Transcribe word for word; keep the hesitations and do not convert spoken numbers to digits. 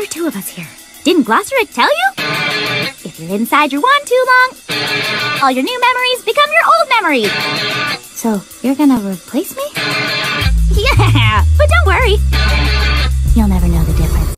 are two of us here. Didn't Glossaric tell you? If you're inside your wand too long, all your new memories become your old memories. So, you're gonna replace me? Yeah, but don't worry. You'll never know the difference.